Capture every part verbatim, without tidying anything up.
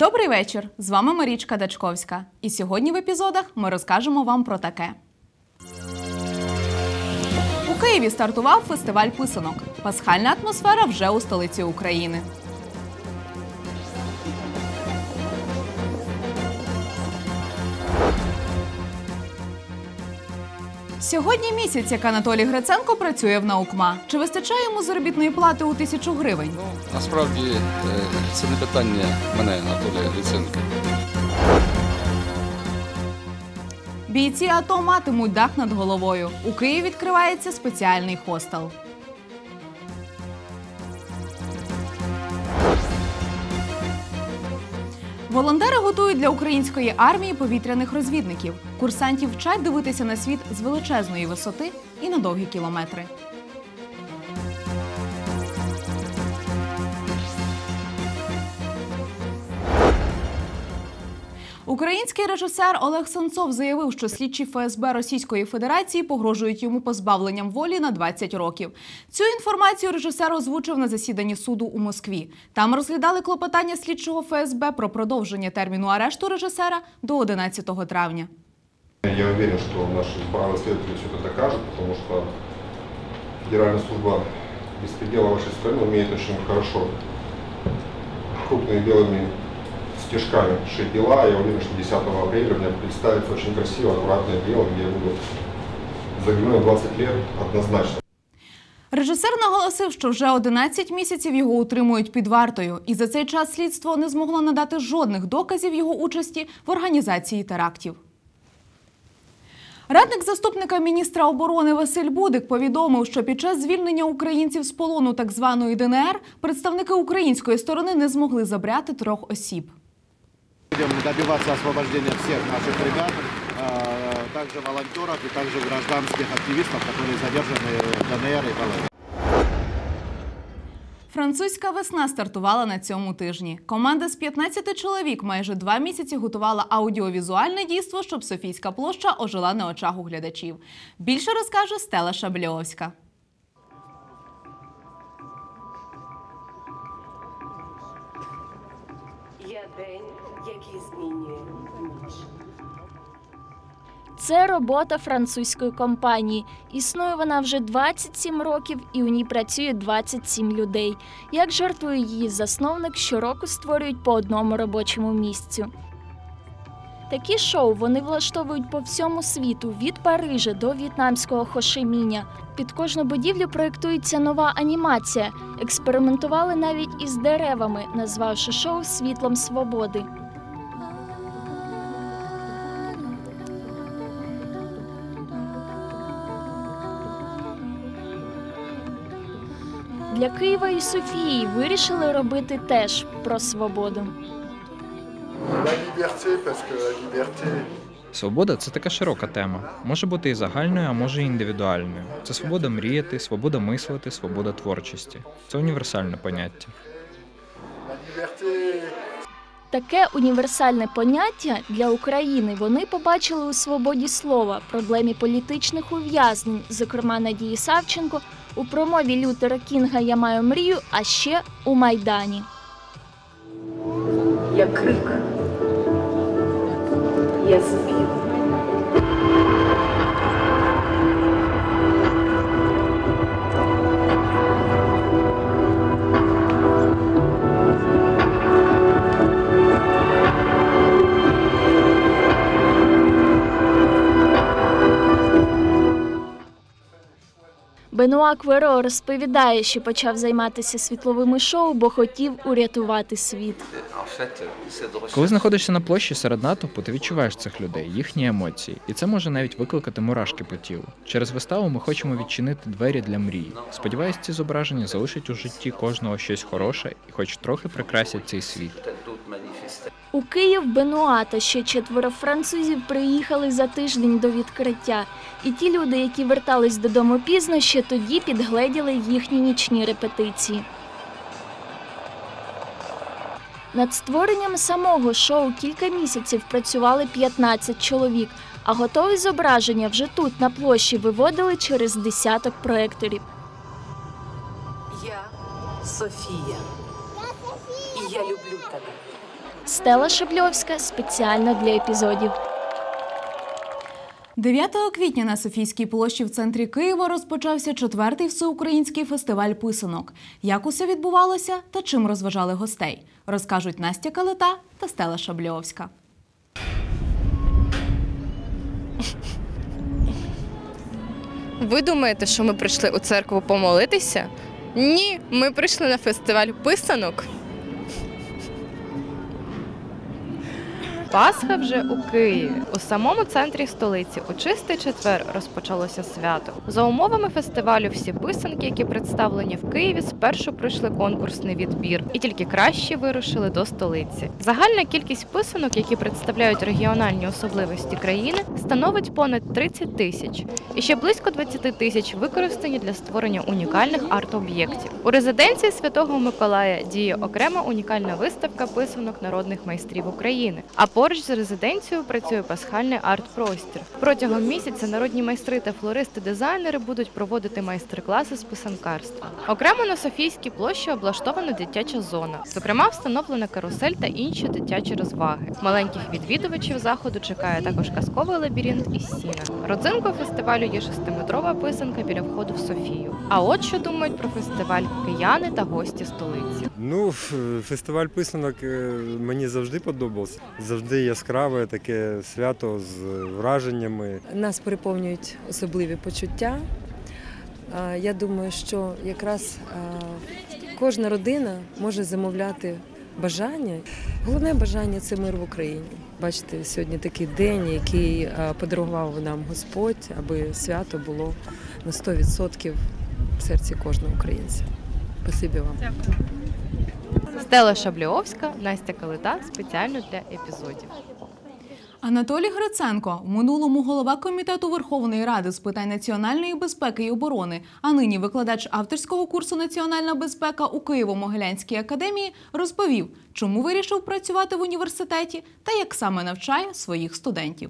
Добрий вечір! З вами Марічка Дачковська. І сьогодні в епізодах ми розкажемо вам про таке. У Києві стартував фестиваль писанок. Пасхальна атмосфера вже у столиці України. Сьогодні місяць, як Анатолій Гриценко працює в Наукма. Чи вистачає йому заробітної плати у тисячу гривень? Ну, насправді, це не питання мене, Анатолія Гриценка. Бійці АТО матимуть дах над головою. У Києві відкривається спеціальний хостел. Волонтери готують для української армії повітряних розвідників. Курсантів вчать дивитися на світ з величезної висоти і на довгі кілометри. Український режисер Олег Сенцов заявив, що слідчі еф ес бе Російської Федерації погрожують йому позбавленням волі на двадцять років. Цю інформацію режисер озвучив на засіданні суду у Москві. Там розглядали клопотання слідчого еф ес бе про продовження терміну арешту режисера до одинадцятого травня. Я уверен, что наши правые следователи все это докажут, потому что Федеральная служба беспредела вашей страны умеет очень хорошо крупными белыми стежками шить дела. Я уверен, что десятого апреля мне представится очень красиво, аккуратное дело, где я буду заглянуть двадцять лет однозначно. Режисер наголосив, що вже одинадцять місяців його утримують під вартою. І за цей час слідство не змогло надати жодних доказів його участі в організації терактів. Радник заступника міністра оборони Василь Будик повідомив, що під час звільнення українців з полону так званої де ен ер представники української сторони не змогли забрати трьох осіб. Будем добиваться освобождения всех наших ребят, также волонтеров и также гражданских активистов, которые задержаны в де ен ер и в ел ен. Французька весна стартувала на цьому тижні. Команда з п'ятнадцяти чоловік майже два місяці готувала аудіовізуальне дійство, щоб Софійська площа ожила на очах у глядачів. Більше розкаже Стела Шабльовська. Я день, який змінює ніч. Це робота французької компанії. Існує вона вже двадцять сім років і у ній працює двадцять сім людей. Як жартує її засновник, щороку створюють по одному робочому місцю. Такі шоу вони влаштовують по всьому світу, від Парижа до в'єтнамського Хошиміня. Під кожну будівлю проєктується нова анімація. Експериментували навіть із деревами, назвавши шоу «Світлом свободи». Для Києва і Софії вирішили робити теж про свободу. Свобода – це така широка тема. Може бути і загальною, а може і індивідуальною. Це свобода мріяти, свобода мислити, свобода творчості. Це універсальне поняття. Таке універсальне поняття для України вони побачили у свободі слова, проблемі політичних ув'язнень, зокрема Надії Савченко, у промові Лютера Кінга «Я маю мрію», а ще у Майдані. Я крик. Я спів. Бенуа Кверо розповідає, що почав займатися світловими шоу, бо хотів урятувати світ. Коли знаходишся на площі серед натовпу, ти відчуваєш цих людей, їхні емоції. І це може навіть викликати мурашки по тілу. Через виставу ми хочемо відчинити двері для мрій. Сподіваюсь, ці зображення залишать у житті кожного щось хороше і хоч трохи прикрасять цей світ. У Київ Бенуа та ще четверо французів приїхали за тиждень до відкриття. І ті люди, які вертались додому пізно, ще тоді підгледіли їхні нічні репетиції. Над створенням самого шоу кілька місяців працювали п'ятнадцять чоловік, а готові зображення вже тут, на площі, виводили через десяток проекторів. Я Софія. І я люблю тебе. Стела Шабльовська спеціально для епізодів. дев'ятого квітня на Софійській площі в центрі Києва розпочався четвертий всеукраїнський фестиваль писанок. Як усе відбувалося та чим розважали гостей, розкажуть Настя Калита та Стела Шабльовська. Ви думаєте, що ми прийшли у церкву помолитися? Ні, ми прийшли на фестиваль писанок. Пасха вже у Києві. У самому центрі столиці у Чистий четвер розпочалося свято. За умовами фестивалю всі писанки, які представлені в Києві, спершу пройшли конкурсний відбір. І тільки кращі вирушили до столиці. Загальна кількість писанок, які представляють регіональні особливості країни, становить понад тридцять тисяч. І ще близько двадцять тисяч використані для створення унікальних арт-об'єктів. У резиденції Святого Миколая діє окрема унікальна виставка писанок народних майстрів України. А поруч з резиденцією працює пасхальний арт-простір. Протягом місяця народні майстри та флористи-дизайнери будуть проводити майстер-класи з писанкарства. Окремо на Софійській площі облаштована дитяча зона. Зокрема, встановлена карусель та інші дитячі розваги. Маленьких відвідувачів заходу чекає також казковий лабіринт із сіна. Родзинкою фестивалю є шестиметрова писанка біля входу в Софію. А от що думають про фестиваль кияни та гості столиці. Ну, фестиваль писанок мені завжди подобався. Завжди яскраве таке свято з враженнями. Нас переповнюють особливі почуття. Я думаю, що якраз кожна родина може замовляти бажання. Головне бажання – це мир в Україні. Бачите, сьогодні такий день, який подарував нам Господь, аби свято було на сто відсотків в серці кожного українця. Спасибі вам. Дякую. Стела Шабльовська, Настя Калита спеціально для епізодів. Анатолій Гриценко, в минулому голова Комітету Верховної Ради з питань національної безпеки і оборони, а нині викладач авторського курсу «Національна безпека» у Києво-Могилянській академії, розповів, чому вирішив працювати в університеті та як саме навчає своїх студентів.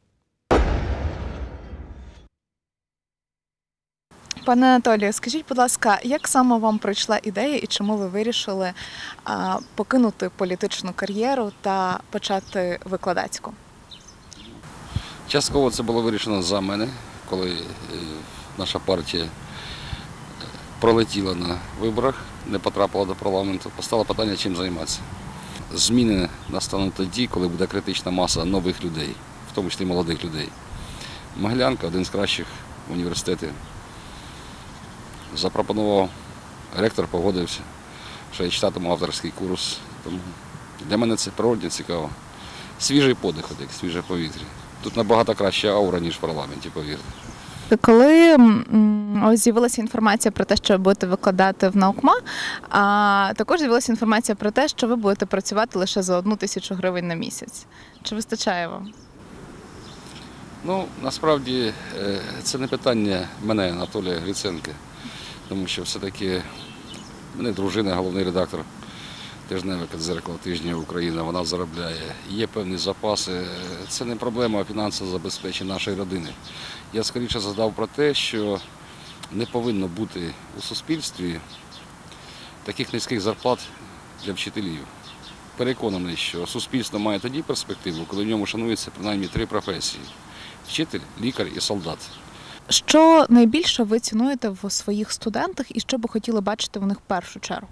Пане Анатолію, скажіть, будь ласка, як саме вам прийшла ідея і чому ви вирішили а, покинути політичну кар'єру та почати викладацьку? Частково це було вирішено за мене, коли наша партія пролетіла на виборах, не потрапила до парламенту, постало питання, чим займатися. Зміни настануть тоді, коли буде критична маса нових людей, в тому числі молодих людей. Могилянка – один з кращих університетів. Запропонував, ректор погодився, що я читатиму авторський курс. Тому для мене це природно цікаво. Свіжий подих, як свіже повітря. Тут набагато краща аура, ніж в парламенті, повірте. Коли ось з'явилася інформація про те, що ви будете викладати в наукма, а також з'явилася інформація про те, що ви будете працювати лише за одну тисячу гривень на місяць. Чи вистачає вам? Ну, насправді, це не питання мене, Анатолія Гриценка. Тому що все-таки в мене дружина, головний редактор тижневика «Дзеркало тижня Україна», вона заробляє, є певні запаси. Це не проблема фінансового забезпечення нашої родини. Я скоріше задав про те, що не повинно бути у суспільстві таких низьких зарплат для вчителів. Переконаний, що суспільство має тоді перспективу, коли в ньому шанується принаймні три професії – вчитель, лікар і солдат. Що найбільше ви цінуєте в своїх студентах і що би хотіли бачити в них в першу чергу?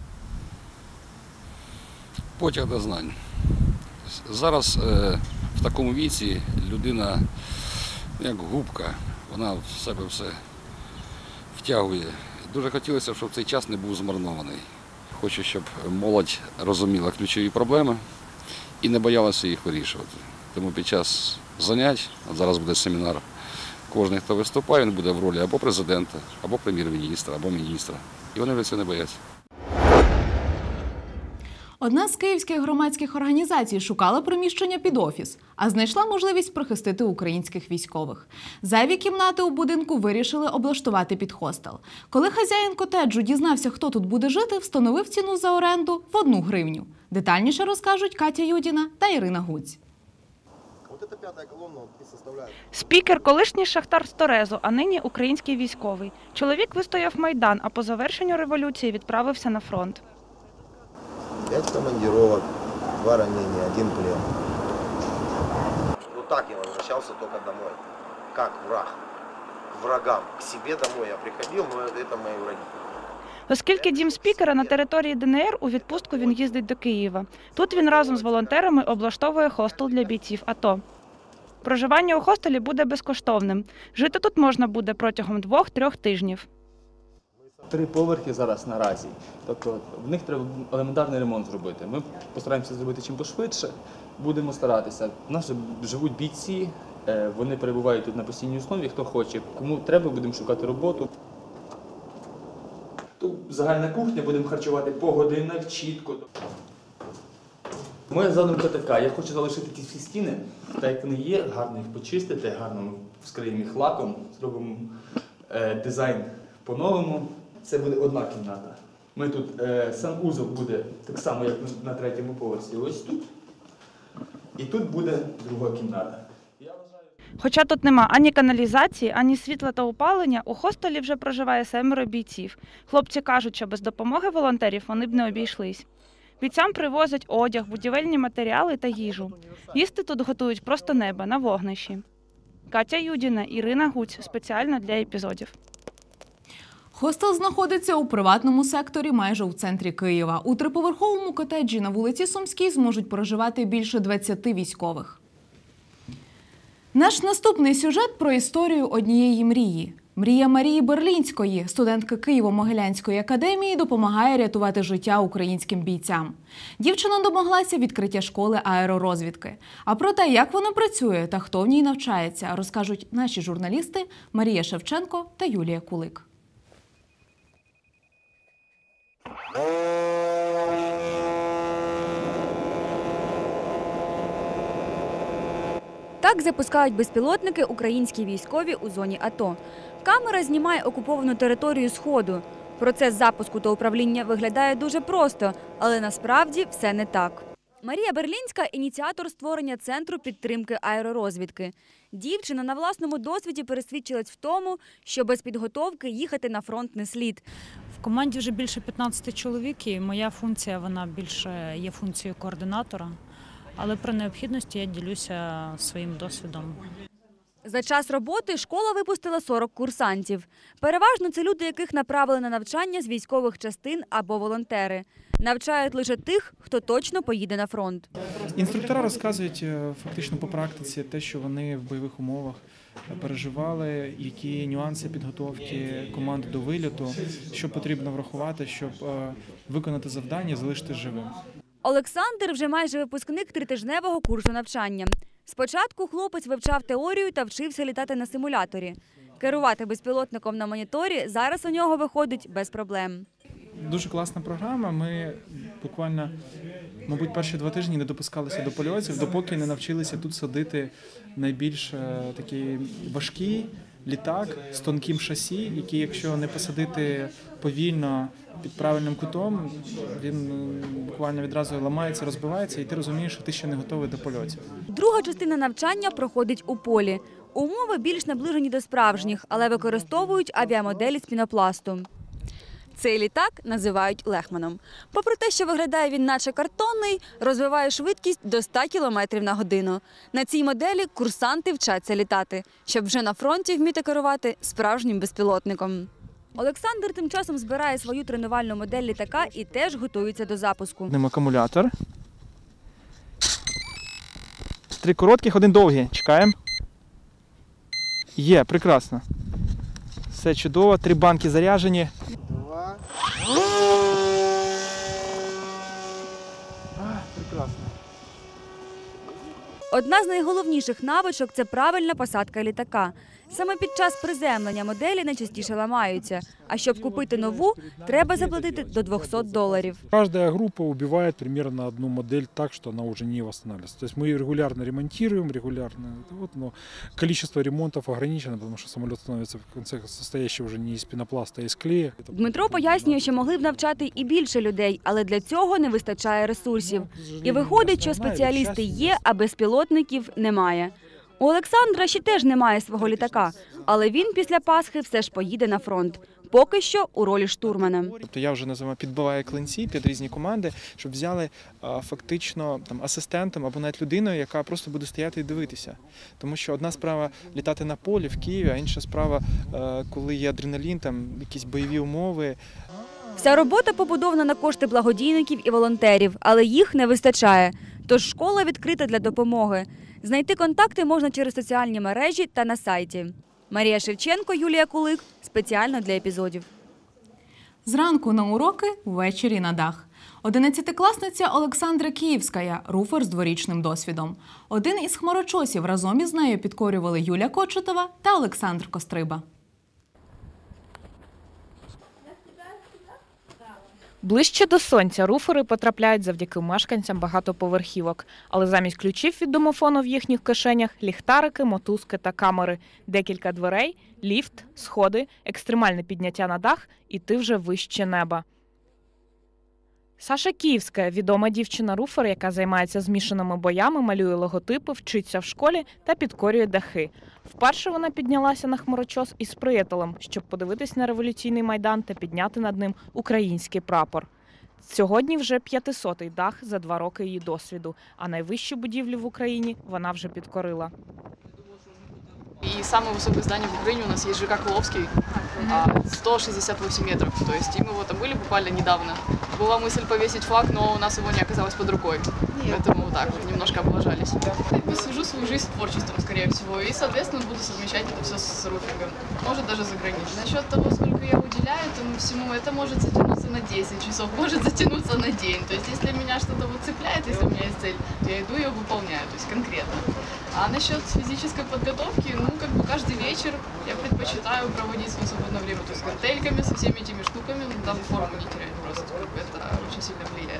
Потяг до знань. Зараз е, в такому віці людина, як губка, вона в себе все втягує. Дуже хотілося, щоб цей час не був змарнований. Хочу, щоб молодь розуміла ключові проблеми і не боялася їх вирішувати. Тому під час занять, от зараз буде семінар, кожен, хто виступає, він буде в ролі або президента, або прем'єр-міністра, або міністра. І вони вже цього не бояться. Одна з київських громадських організацій шукала приміщення під офіс, а знайшла можливість прихистити українських військових. Зайві кімнати у будинку вирішили облаштувати під хостел. Коли хазяїн котеджу дізнався, хто тут буде жити, встановив ціну за оренду в одну гривню. Детальніше розкажуть Катя Юдіна та Ірина Гуць. Спікер – колишній шахтар з Торезу, а нині український військовий. Чоловік вистояв Майдан, а по завершенню революції відправився на фронт. П'ять командировок, два ранения, один плен. Вот так я возвращался только домой, как враг, к врагам. К себе домой я приходил, но это мои враги. Оскільки дім спікера на території ДНР, у відпустку він їздить до Києва. Тут він разом з волонтерами облаштовує хостел для бійців АТО. Проживання у хостелі буде безкоштовним. Жити тут можна буде протягом двох-трьох тижнів. Три поверхи зараз наразі, тобто в них треба елементарний ремонт зробити. Ми постараємося зробити чим пошвидше, будемо старатися. У нас живуть бійці, вони перебувають тут на постійній основі, хто хоче. Кому треба, будемо шукати роботу. Тут загальна кухня, будемо харчувати по годинах, чітко. Моя задумка така, я хочу залишити ті всі стіни, так як вони є, гарно їх почистити, гарно вскриємо їх лаком, зробимо е, дизайн по-новому. Це буде одна кімната. Ми тут, е, санвузол буде так само, як на третьому поверсі, ось тут. І тут буде друга кімната. Хоча тут нема ані каналізації, ані світла та опалення, у хостелі вже проживає семеро бійців. Хлопці кажуть, що без допомоги волонтерів вони б не обійшлись. Бійцям привозять одяг, будівельні матеріали та їжу. Їсти тут готують просто неба на вогнищі. Катя Юдіна, Ірина Гуць. Спеціально для епізодів. Хостел знаходиться у приватному секторі майже у центрі Києва. У триповерховому котеджі на вулиці Сумській зможуть проживати більше двадцяти військових. Наш наступний сюжет про історію однієї мрії. Мрія Марії Берлінської, студентки Києво-Могилянської академії, допомагає рятувати життя українським бійцям. Дівчина домоглася відкриття школи аеророзвідки. А про те, як вона працює та хто в ній навчається, розкажуть наші журналісти Марія Шевченко та Юлія Кулик. Так запускають безпілотники українські військові у зоні АТО. Камера знімає окуповану територію Сходу. Процес запуску та управління виглядає дуже просто, але насправді все не так. Марія Берлінська – ініціатор створення Центру підтримки аеророзвідки. Дівчина на власному досвіді пересвідчилась в тому, що без підготовки їхати на фронт не слід. В команді вже більше п'ятнадцяти чоловік, і моя функція, вона більше є функцією координатора. Але при необхідності я ділюся своїм досвідом. За час роботи школа випустила сорок курсантів. Переважно це люди, яких направили на навчання з військових частин або волонтери. Навчають лише тих, хто точно поїде на фронт. Інструктори розказують фактично по практиці те, що вони в бойових умовах переживали, які нюанси підготовки команди до вильоту, що потрібно врахувати, щоб виконати завдання і залишитись живим. Олександр вже майже випускник тритижневого курсу навчання. Спочатку хлопець вивчав теорію та вчився літати на симуляторі. Керувати безпілотником на моніторі зараз у нього виходить без проблем. Дуже класна програма. Ми буквально, мабуть, перші два тижні не допускалися до польотів, допоки не навчилися тут садити найбільш такий важкий літак з тонким шасі, який, якщо не посадити повільно під правильним кутом, він буквально відразу ламається, розбивається, і ти розумієш, що ти ще не готовий до польотів. Друга частина навчання проходить у полі. Умови більш наближені до справжніх, але використовують авіамоделі з пінопласту. Цей літак називають Лехманом. Попри те, що виглядає він наче картонний, розвиває швидкість до ста кілометрів на годину. На цій моделі курсанти вчаться літати, щоб вже на фронті вміти керувати справжнім безпілотником. Олександр тим часом збирає свою тренувальну модель літака і теж готується до запуску. Ним акумулятор. Три коротких, один довгий. Чекаємо. Є, прекрасно. Все чудово, три банки заряджені. Прекрасно. Одна з найголовніших навичок – це правильна посадка літака. Саме під час приземлення моделі найчастіше ламаються. А щоб купити нову, треба заплатити до двохсот доларів. Каждая группа убивает примерно одну модель так, что она уже не восстанавливается. То есть мы регулярно ремонтируем, регулярно, вот, но количество ремонтов ограничено, потому что самолет становится в конце состоящий уже не из пенопласта, а из клея. Дмитро пояснює, що могли б навчати і більше людей, але для цього не вистачає ресурсів. І виходить, що спеціалісти є, а безпілотників немає. У Олександра ще теж немає свого літака, але він після Пасхи все ж поїде на фронт. поки що у ролі штурмана. Тобто я вже, називаю, підбиваю клинці під різні команди, щоб взяли а, фактично там, асистентом або навіть людиною, яка просто буде стояти і дивитися. Тому що одна справа літати на полі в Києві, а інша справа, а, коли є адреналін, там якісь бойові умови. Вся робота побудована на кошти благодійників і волонтерів, але їх не вистачає. Тож школа відкрита для допомоги. Знайти контакти можна через соціальні мережі та на сайті. Марія Шевченко, Юлія Кулик. Спеціально для епізодів. Зранку на уроки, ввечері на дах. Одинадцятикласниця Олександра Київська – руфер з дворічним досвідом. Один із хмарочосів разом із нею підкорювали Юля Кочетова та Олександр Костриба. Ближче до сонця руфери потрапляють завдяки мешканцям багатоповерхівок. Але замість ключів від домофону в їхніх кишенях – ліхтарики, мотузки та камери. Декілька дверей, ліфт, сходи, екстремальне підняття на дах – і ти вже вище неба. Саша Київська – відома дівчина-руфер, яка займається змішаними боями, малює логотипи, вчиться в школі та підкорює дахи. Вперше вона піднялася на хмарочос із приятелем, щоб подивитись на революційний майдан та підняти над ним український прапор. Сьогодні вже п'ятисотий дах за два роки її досвіду, а найвищу будівлю в Україні вона вже підкорила. И самое высокое здание в Украине у нас есть ЖК Коловский, сто шестьдесят восемь метров. То есть и мы вот там были буквально недавно. Была мысль повесить флаг, но у нас его не оказалось под рукой. Поэтому вот так вот немножко облажались. Я свяжу свою жизнь с творчеством, скорее всего, и, соответственно, буду совмещать это все с руфингом. Может, даже за границей. Насчет того, сколько я уделяю этому всему, это может затянуться на десять часов, может затянуться на день. То есть если меня что-то вот цепляет, если у меня есть цель, то я иду и ее выполняю, то есть конкретно. А насчет физической подготовки, ну, как бы каждый вечер я предпочитаю проводить свое свободное время, то есть с гантельками, со всеми этими штуками, ну, там форму не терять просто, как бы это очень сильно влияет.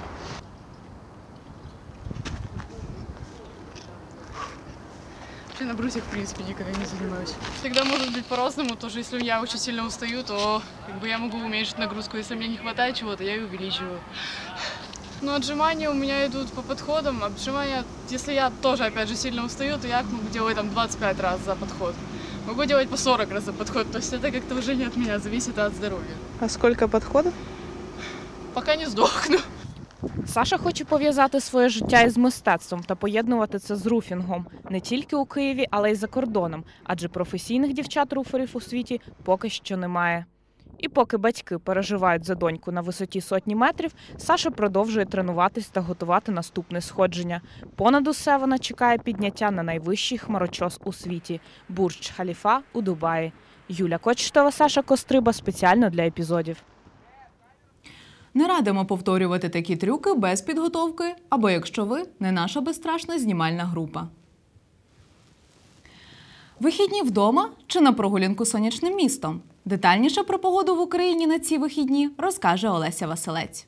Вообще на брусьях, в принципе, никогда не занимаюсь. Всегда может быть по-разному, тоже если я очень сильно устаю, то как бы я могу уменьшить нагрузку, если мне не хватает чего-то, я и увеличиваю. Ну, отжимания у меня идут по подходам. Отжимания, если я тоже, опять же, сильно устаю, то я могу делать там двадцать пять раз за подход. Могу делать по сорок раз за подход. То есть это как-то уже не от меня, зависит от здоровья. А сколько подходов? Пока не сдохну. Саша хоче пов'язати своє життя із мистецтвом та поєднувати це з руфінгом. Не тільки у Києві, але й за кордоном. Адже професійних дівчат-руферів у світі поки що немає. І поки батьки переживають за доньку на висоті сотні метрів, Саша продовжує тренуватись та готувати наступне сходження. Понад усе вона чекає підняття на найвищий хмарочос у світі – Бурдж-Халіфа у Дубаї. Юля Кочетова, Саша Костриба спеціально для епізодів. Не радимо повторювати такі трюки без підготовки, або якщо ви не наша безстрашна знімальна група. Вихідні вдома чи на прогулянку сонячним містом? Детальніше про погоду в Україні на ці вихідні розкаже Олеся Василець.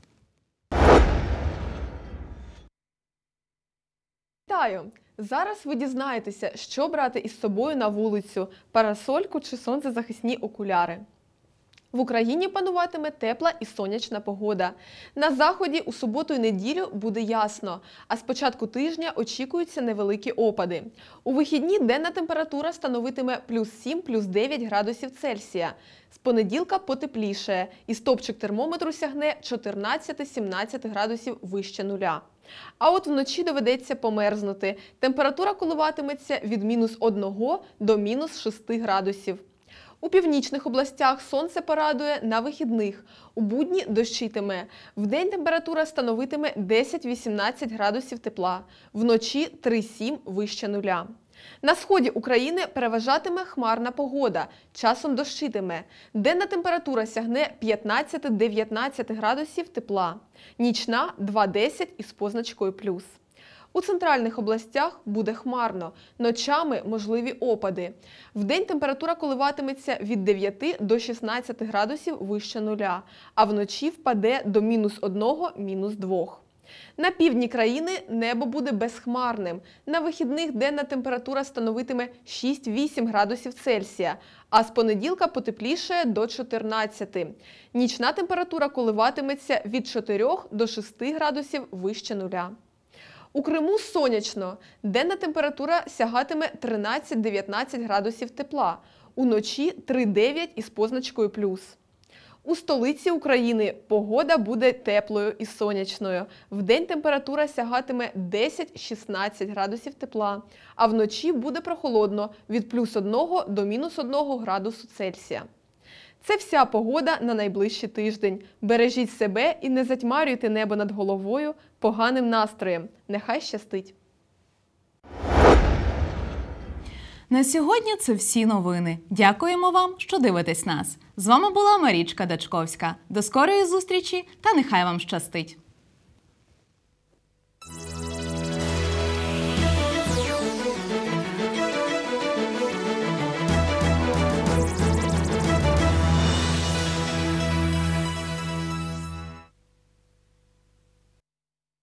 Вітаю! Зараз ви дізнаєтеся, що брати із собою на вулицю – парасольку чи сонцезахисні окуляри. В Україні пануватиме тепла і сонячна погода. На заході у суботу і неділю буде ясно, а з початку тижня очікуються невеликі опади. У вихідні денна температура становитиме плюс сім, плюс дев'ять градусів Цельсія. З понеділка потеплішає, і стопчик термометру сягне чотирнадцять-сімнадцять градусів вище нуля. А от вночі доведеться померзнути. Температура коливатиметься від мінус одного до мінус шести градусів. У північних областях сонце порадує на вихідних. У будні дощитиме. Вдень температура становитиме десять-вісімнадцять градусів тепла. Вночі три-сім вище нуля. На сході України переважатиме хмарна погода. Часом дощитиме. Денна температура сягне п'ятнадцять-дев'ятнадцять градусів тепла. Нічна – два-десять із позначкою плюс. У центральних областях буде хмарно, ночами можливі опади. Вдень температура коливатиметься від дев'яти до шістнадцяти градусів вище нуля, а вночі впаде до мінус одного, мінус двох. На півдні країни небо буде безхмарним. На вихідних денна температура становитиме шість-вісім градусів Цельсія, а з понеділка потеплішає до чотирнадцяти. Нічна температура коливатиметься від чотирьох до шести градусів вище нуля. У Криму сонячно. Денна температура сягатиме тринадцять-дев'ятнадцять градусів тепла. уночі три дев'ять із позначкою плюс. У столиці України погода буде теплою і сонячною. Вдень температура сягатиме десять-шістнадцять градусів тепла, а вночі буде прохолодно від плюс одного до мінус одного градусу Цельсія. Це вся погода на найближчий тиждень. Бережіть себе і не затьмарюйте небо над головою поганим настроєм. Нехай щастить! На сьогодні це всі новини. Дякуємо вам, що дивитесь нас. З вами була Марічка Дачковська. До скорої зустрічі та нехай вам щастить!